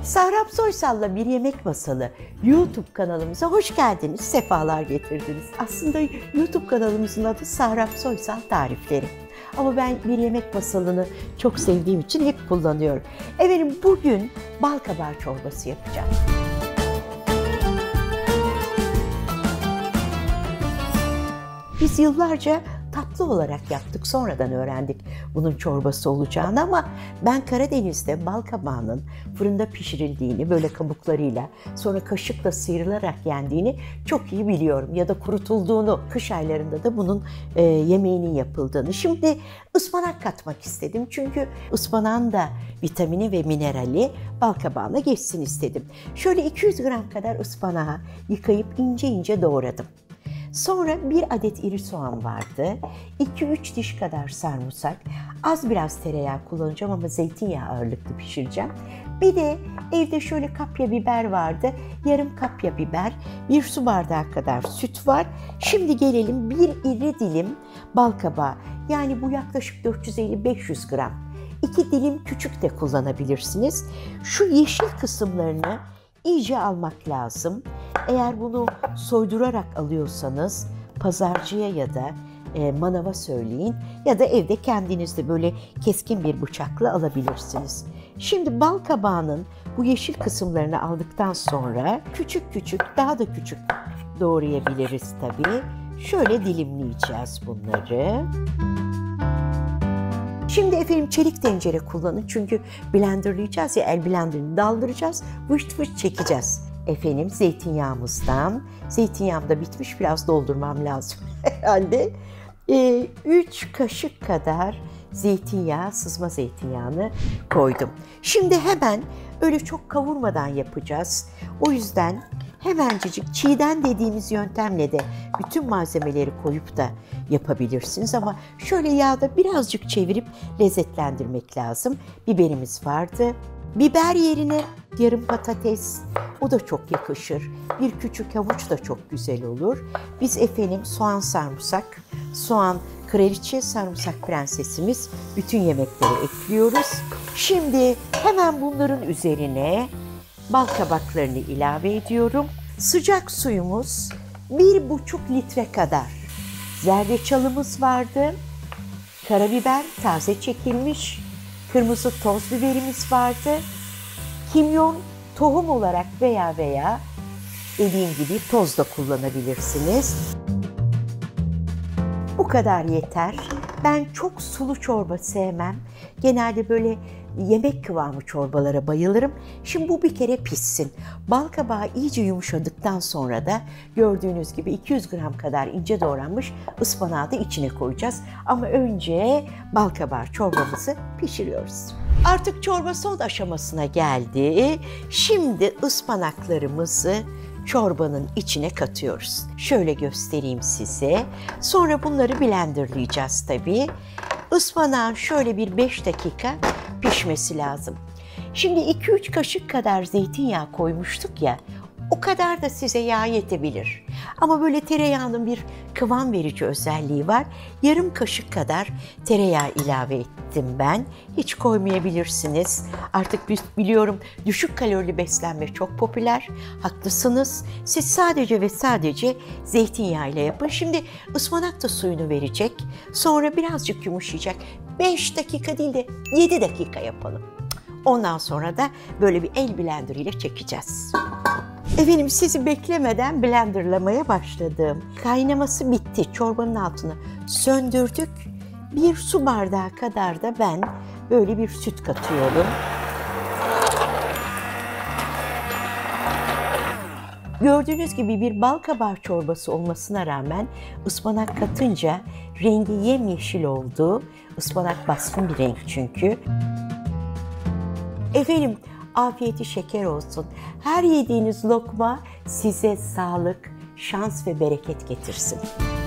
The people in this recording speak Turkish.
Sahrap Soysal'la Bir Yemek Masalı YouTube kanalımıza hoş geldiniz, sefalar getirdiniz. Aslında YouTube kanalımızın adı Sahrap Soysal Tarifleri. Ama ben Bir Yemek Masalı'nı çok sevdiğim için hep kullanıyorum. Efendim bugün bal kabağı çorbası yapacağım. Biz yıllarca tatlı olarak yaptık. Sonradan öğrendik bunun çorbası olacağını ama ben Karadeniz'de bal kabağının fırında pişirildiğini, böyle kabuklarıyla, sonra kaşıkla sıyrılarak yendiğini çok iyi biliyorum. Ya da kurutulduğunu, kış aylarında da bunun yemeğinin yapıldığını. Şimdi ıspanak katmak istedim. Çünkü ıspanağın da vitamini ve minerali bal kabağına geçsin istedim. Şöyle 200 gram kadar ıspanağı yıkayıp ince ince doğradım. Sonra bir adet iri soğan vardı, 2-3 diş kadar sarımsak, az biraz tereyağı kullanacağım ama zeytinyağı ağırlıklı pişireceğim. Bir de evde şöyle kapya biber vardı, yarım kapya biber, bir su bardağı kadar süt var. Şimdi gelelim bir iri dilim bal kabağı, yani bu yaklaşık 450-500 gram. 2 dilim küçük de kullanabilirsiniz. Şu yeşil kısımlarını iyice almak lazım. Eğer bunu soydurarak alıyorsanız pazarcıya ya da manava söyleyin ya da evde kendiniz de böyle keskin bir bıçakla alabilirsiniz. Şimdi bal kabağının bu yeşil kısımlarını aldıktan sonra küçük küçük, daha da küçük doğrayabiliriz tabii. Şöyle dilimleyeceğiz bunları. Şimdi efendim çelik tencere kullanın çünkü blenderlayacağız ya, el blenderını daldıracağız, vışt vışt çekeceğiz. Efendim zeytinyağımızdan, zeytinyağım da bitmiş, biraz doldurmam lazım herhalde. 3 kaşık kadar zeytinyağı, sızma zeytinyağını koydum. Şimdi hemen öyle çok kavurmadan yapacağız. O yüzden hemencecik çiğden dediğimiz yöntemle de bütün malzemeleri koyup da yapabilirsiniz. Ama şöyle yağda birazcık çevirip lezzetlendirmek lazım. Biberimiz vardı. Biber yerine yarım patates, o da çok yakışır. Bir küçük havuç da çok güzel olur. Biz efendim soğan sarımsak, soğan kraliçe, sarımsak prensesimiz bütün yemeklere ekliyoruz. Şimdi hemen bunların üzerine bal kabaklarını ilave ediyorum. Sıcak suyumuz 1,5 litre kadar. Zerdeçalımız vardı. Karabiber taze çekilmiş. Kırmızı toz biberimiz vardı. Kimyon tohum olarak veya dediğim gibi toz da kullanabilirsiniz. Bu kadar yeter. Ben çok sulu çorba sevmem. Genelde böyle yemek kıvamı çorbalara bayılırım. Şimdi bu bir kere pişsin. Bal kabağı iyice yumuşadıktan sonra da gördüğünüz gibi 200 gram kadar ince doğranmış ıspanağı da içine koyacağız. Ama önce bal kabağı çorbamızı pişiriyoruz. Artık çorba son aşamasına geldi. Şimdi ıspanaklarımızı çorbanın içine katıyoruz. Şöyle göstereyim size. Sonra bunları blenderlayacağız tabii. Ispanağın şöyle bir 5 dakika pişmesi lazım. Şimdi 2-3 kaşık kadar zeytinyağı koymuştuk ya, o kadar da size yağ yetebilir. Ama böyle tereyağının bir kıvam verici özelliği var. Yarım kaşık kadar tereyağı ilave ettim ben. Hiç koymayabilirsiniz. Artık biliyorum düşük kalorili beslenme çok popüler. Haklısınız. Siz sadece ve sadece zeytinyağı ile yapın. Şimdi ıspanak da suyunu verecek. Sonra birazcık yumuşayacak. 5 dakika değil de 7 dakika yapalım. Ondan sonra da böyle bir el blender ile çekeceğiz. Efendim sizi beklemeden blenderlamaya başladım. Kaynaması bitti. Çorbanın altını söndürdük. Bir su bardağı kadar da ben böyle bir süt katıyorum. Gördüğünüz gibi bir bal kabağı çorbası olmasına rağmen ıspanak katınca rengi yemyeşil oldu. Ispanak baskın bir renk çünkü. Efendim afiyeti şeker olsun. Her yediğiniz lokma size sağlık, şans ve bereket getirsin.